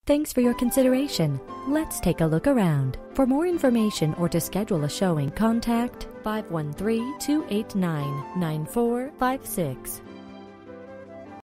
Thanks for your consideration. Let's take a look around. For more information or to schedule a showing, contact 513-289-9456.